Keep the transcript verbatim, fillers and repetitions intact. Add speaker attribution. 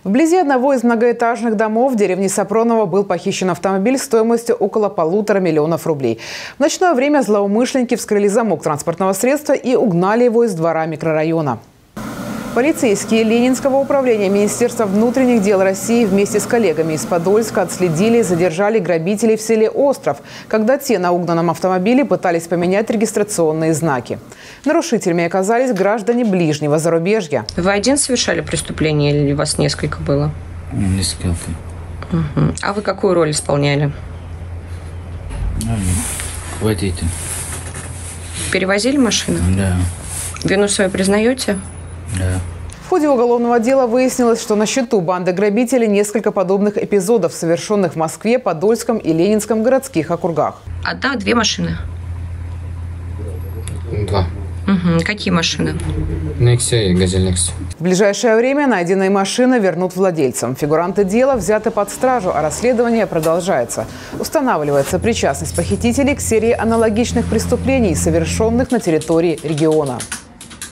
Speaker 1: Вблизи одного из многоэтажных домов в деревне Сапронова был похищен автомобиль стоимостью около полутора миллионов рублей. В ночное время злоумышленники вскрыли замок транспортного средства и угнали его из двора микрорайона. Полицейские Ленинского управления Министерства внутренних дел России вместе с коллегами из Подольска отследили и задержали грабителей в селе Остров, когда те на угнанном автомобиле пытались поменять регистрационные знаки. Нарушителями оказались граждане ближнего зарубежья.
Speaker 2: Вы один совершали преступление или у вас несколько было?
Speaker 3: Несколько.
Speaker 2: Угу. А вы какую роль исполняли?
Speaker 3: Водитель.
Speaker 2: Перевозили машину?
Speaker 3: Да.
Speaker 2: Вину свою признаете?
Speaker 3: Да.
Speaker 1: В ходе уголовного дела выяснилось, что на счету банды грабителей несколько подобных эпизодов, совершенных в Москве, Подольском и Ленинском городских округах.
Speaker 2: Одна, две машины?
Speaker 4: Два.
Speaker 2: Угу. Какие машины?
Speaker 4: Nexia и Газель Next.
Speaker 1: В ближайшее время найденные машины вернут владельцам. Фигуранты дела взяты под стражу, а расследование продолжается. Устанавливается причастность похитителей к серии аналогичных преступлений, совершенных на территории региона.